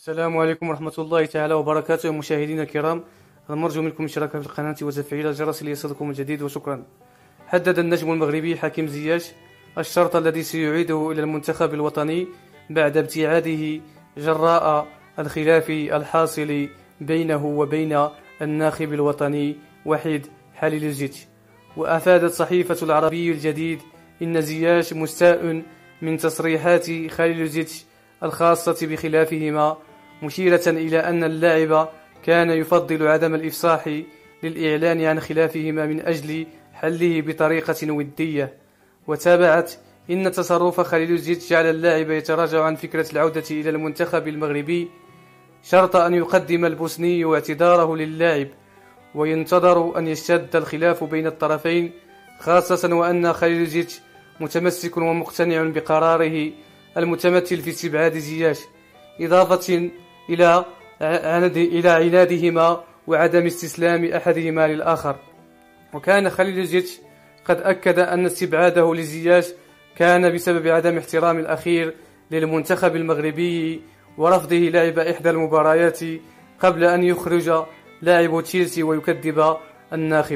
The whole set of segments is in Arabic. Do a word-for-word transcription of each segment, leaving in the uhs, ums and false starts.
السلام عليكم ورحمة الله تعالى وبركاته. مشاهدينا الكرام، نرجو منكم الاشتراك في القناة وتفعيل الجرس ليصلكم الجديد، وشكرا. حدد النجم المغربي حكيم زياش الشرط الذي سيعيده إلى المنتخب الوطني بعد ابتعاده جراء الخلاف الحاصل بينه وبين الناخب الوطني وحيد حليلوزيتش. وأفادت صحيفة العربي الجديد إن زياش مستاء من تصريحات خليلوزيتش الخاصة بخلافهما، مشيرة إلى أن اللاعب كان يفضل عدم الإفصاح للإعلان عن خلافهما من أجل حله بطريقة ودية. وتابعت إن تصرف خليلوزيتش جعل اللاعب يتراجع عن فكرة العودة إلى المنتخب المغربي، شرط أن يقدم البوسني اعتذاره للاعب، وينتظر أن يشتد الخلاف بين الطرفين، خاصة وأن خليلوزيتش متمسك ومقتنع بقراره المتمثل في استبعاد زياش، إضافة إلى إلى عنادهما وعدم استسلام أحدهما للآخر. وكان خليلوزيتش قد أكد أن استبعاده لزياش كان بسبب عدم احترام الأخير للمنتخب المغربي ورفضه لعب إحدى المباريات قبل أن يخرج لاعب تشيلسي ويكذب الناخب.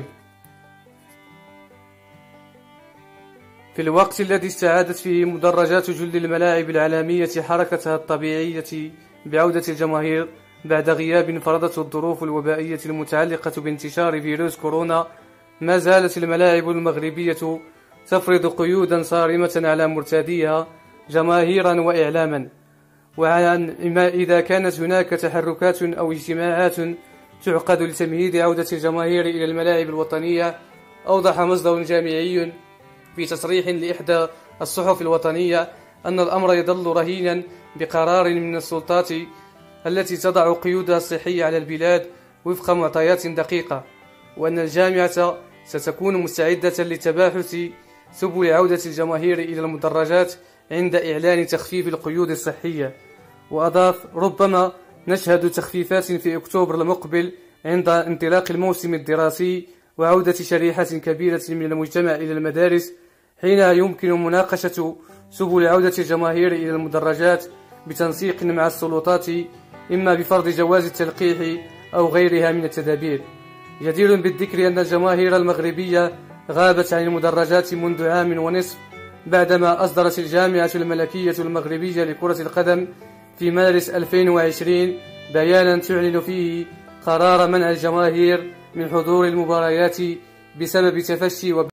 في الوقت الذي استعادت فيه مدرجات جل الملاعب العالمية حركتها الطبيعية بعودة الجماهير بعد غياب فرضته الظروف الوبائية المتعلقة بانتشار فيروس كورونا، ما زالت الملاعب المغربية تفرض قيودا صارمة على مرتاديها جماهيرا وإعلاما. وعن ما إذا كانت هناك تحركات أو اجتماعات تعقد لتمهيد عودة الجماهير إلى الملاعب الوطنية، أوضح مصدر جامعي في تصريح لإحدى الصحف الوطنية أن الأمر يظل رهينا بقرار من السلطات التي تضع قيودها الصحية على البلاد وفق معطيات دقيقة، وأن الجامعة ستكون مستعدة لتباحث سبل عودة الجماهير إلى المدرجات عند إعلان تخفيف القيود الصحية. وأضاف: ربما نشهد تخفيفات في أكتوبر المقبل عند انطلاق الموسم الدراسي وعودة شريحة كبيرة من المجتمع إلى المدارس، حين يمكن مناقشة سبل عودة الجماهير إلى المدرجات بتنسيق مع السلطات، إما بفرض جواز التلقيح أو غيرها من التدابير. جدير بالذكر أن الجماهير المغربية غابت عن المدرجات منذ عام ونصف، بعدما أصدرت الجامعة الملكية المغربية لكرة القدم في مارس ألفين وعشرين بيانا تعلن فيه قرار منع الجماهير من حضور المباريات بسبب تفشي